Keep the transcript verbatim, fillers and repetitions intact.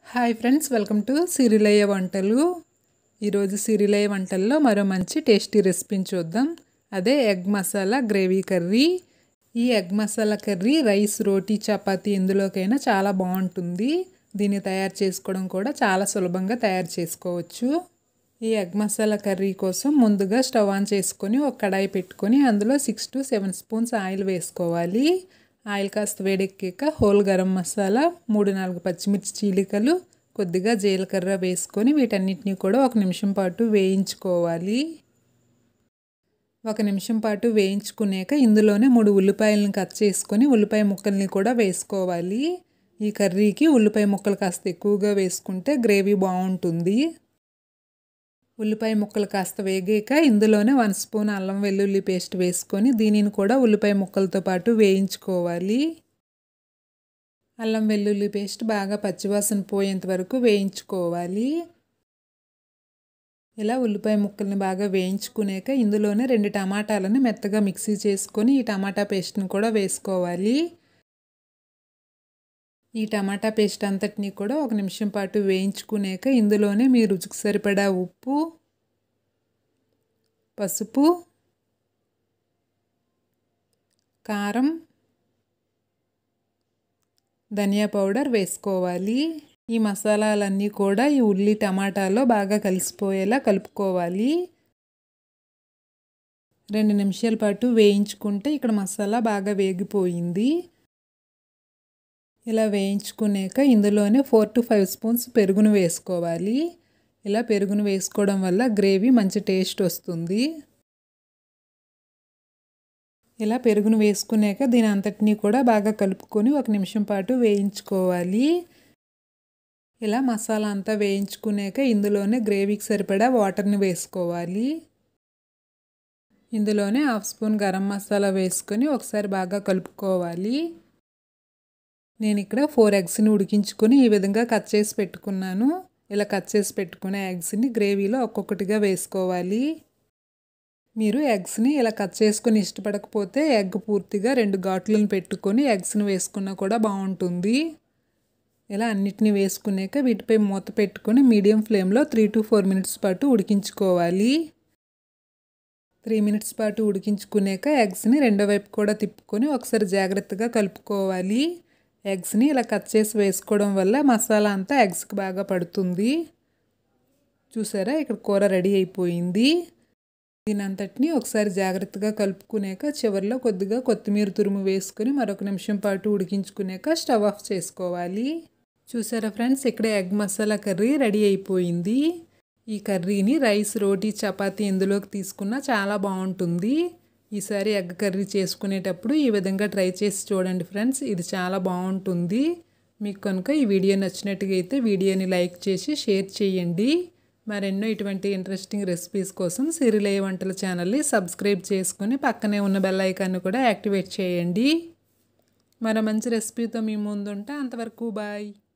Hi friends, welcome to Sirilayya వంటలు. ఈరోజు సిరిలయ్య వంటల్లో మరో మంచి టేస్టీ రెసిపీని చూద్దాం. అదే ఎగ్ మసాలా గ్రేవీ కర్రీ. ఈ egg masala curry rice, roti, chapati ఎందులోకైనా చాలా బాగుంటుంది. దీన్ని తయారు చేసుకోవడం కూడా చాలా సులభంగా తయారు చేసుకోవచ్చు. ఈ ఎగ్ మసాలా కర్రీ కోసం ముందుగా స్టవ్ ఆన్ చేసుకొని ఒక కడాయి పెట్టుకొని అందులో six to seven spoons oil వేసుకోవాలి. ఆయిల్ కాస్త వేడెక్కాక హోల్ గరం మసాలా, మూడు నాలుగు పచ్చిమిర్చి చీలికలు, కొద్దిగా జీలకర్ర వేసుకొని వీటన్నిటిని కూడా ఒక నిమిషం పాటు వేయించుకోవాలి. ఒక నిమిషం పాటు వేయించుకున్నాక ఇందులోనే మూడు ఉల్లిపాయలను కట్ చేసుకొని ఉల్లిపాయ ముక్కల్ని కూడా వేసుకోవాలి. ఈ కర్రీకి ఉల్లిపాయ ముక్కలు కాస్త ఎక్కువగా వేసుకుంటే గ్రేవీ బాగుంటుంది. ఉల్లిపాయ ముక్కలు కాస్త వేగాక ఇందులోనే వన్ స్పూన్ అల్లం వెల్లుల్లి పేస్ట్ వేసుకొని దీనిని కూడా ఉల్లిపాయ ముక్కలతో పాటు వేయించుకోవాలి. అల్లం వెల్లుల్లి పేస్ట్ బాగా పచ్చివాసన పోయేంత వరకు వేయించుకోవాలి. ఇలా ఉల్లిపాయ ముక్కల్ని బాగా వేయించుకున్నాక ఇందులోనే రెండు టమాటాలను మెత్తగా మిక్సీ చేసుకొని ఈ టమాటా పేస్ట్ని కూడా వేసుకోవాలి. ఈ టమాటా పేస్ట్ అంతటిని కూడా ఒక నిమిషం పాటు వేయించుకున్నాక ఇందులోనే మీ రుచికి సరిపడా ఉప్పు, పసుపు, కారం, ధనియా పౌడర్ వేసుకోవాలి. ఈ మసాలాలన్నీ కూడా ఈ ఉల్లి టమాటాలో బాగా కలిసిపోయేలా కలుపుకోవాలి. రెండు నిమిషాల పాటు వేయించుకుంటే ఇక్కడ మసాలా బాగా వేగిపోయింది. ఇలా వేయించుకున్నాక ఇందులోనే ఫోర్ టు ఫైవ్ స్పూన్స్ పెరుగును వేసుకోవాలి. ఇలా పెరుగును వేసుకోవడం వల్ల గ్రేవీ మంచి టేస్ట్ వస్తుంది. ఇలా పెరుగును వేసుకున్నాక దీని అంతటినీ కూడా బాగా కలుపుకొని ఒక నిమిషం పాటు వేయించుకోవాలి. ఇలా మసాలా అంతా వేయించుకున్నాక ఇందులోనే గ్రేవీకి సరిపడా వాటర్ని వేసుకోవాలి. ఇందులోనే హాఫ్ స్పూన్ గరం మసాలా వేసుకొని ఒకసారి బాగా కలుపుకోవాలి. నేను ఇక్కడ ఫోర్ ఎగ్స్ని ఉడికించుకొని ఈ విధంగా కట్ చేసి పెట్టుకున్నాను. ఇలా కట్ చేసి పెట్టుకునే ఎగ్స్ని గ్రేవీలో ఒక్కొక్కటిగా వేసుకోవాలి. మీరు ఎగ్స్ని ఇలా కట్ చేసుకొని ఇష్టపడకపోతే ఎగ్ పూర్తిగా రెండు ఘాట్లను పెట్టుకొని ఎగ్స్ని వేసుకున్నా కూడా బాగుంటుంది. ఇలా అన్నిటిని వేసుకున్నాక వీటిపై మూత పెట్టుకొని మీడియం ఫ్లేమ్లో త్రీ టు ఫోర్ మినిట్స్ పాటు ఉడికించుకోవాలి. త్రీ మినిట్స్ పాటు ఉడికించుకున్నాక ఎగ్స్ని రెండో వైపు కూడా తిప్పుకొని ఒకసారి జాగ్రత్తగా కలుపుకోవాలి. ఎగ్స్ని ఇలా కట్ చేసి వేసుకోవడం వల్ల మసాలా అంతా ఎగ్స్కి బాగా పడుతుంది. చూసారా, ఇక్కడ కూర రెడీ అయిపోయింది. దీని అంతటిని ఒకసారి జాగ్రత్తగా కలుపుకున్నాక చివరిలో కొద్దిగా కొత్తిమీర తురుము వేసుకొని మరొక నిమిషం పాటు ఉడికించుకున్నాక స్టవ్ ఆఫ్ చేసుకోవాలి. చూసారా ఫ్రెండ్స్, ఇక్కడ ఎగ్ మసాలా కర్రీ రెడీ అయిపోయింది. ఈ కర్రీని రైస్, రోటీ, చపాతీ ఎందులోకి తీసుకున్నా చాలా బాగుంటుంది. ఈసారి ఎగ్ కర్రీ చేసుకునేటప్పుడు ఈ విధంగా ట్రై చేసి చూడండి ఫ్రెండ్స్, ఇది చాలా బాగుంటుంది. మీకు కనుక ఈ వీడియో నచ్చినట్టుగా అయితే వీడియోని లైక్ చేసి షేర్ చేయండి. మరెన్నో ఇటువంటి ఇంట్రెస్టింగ్ రెసిపీస్ కోసం సిరిలయ్య వంటల ఛానల్ని సబ్స్క్రైబ్ చేసుకుని పక్కనే ఉన్న బెల్ ఐకాన్ని కూడా యాక్టివేట్ చేయండి. మరో మంచి రెసిపీతో మీ ముందుంటా. అంతవరకు బాయ్.